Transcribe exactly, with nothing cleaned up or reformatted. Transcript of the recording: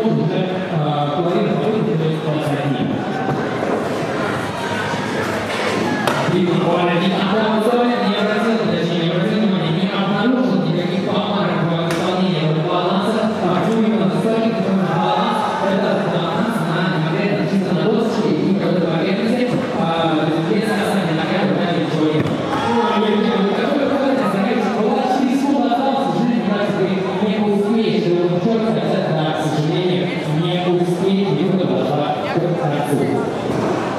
уже э, половина победы, то есть двадцать один. И буквально не не обратил, точнее, не обратил внимания, не обнаружил никаких помарок в исполнении этого баланса. А почему именно высокий, потому что баланс – это баланс на конкретно чисто на доске и какой-то поверхности, без касания ногами на человека. Какой поверхность, конечно, была через секунду осталось, к сожалению, практика не успеешь, его черт сказать, да, к сожалению, не успеешь, не продолжать.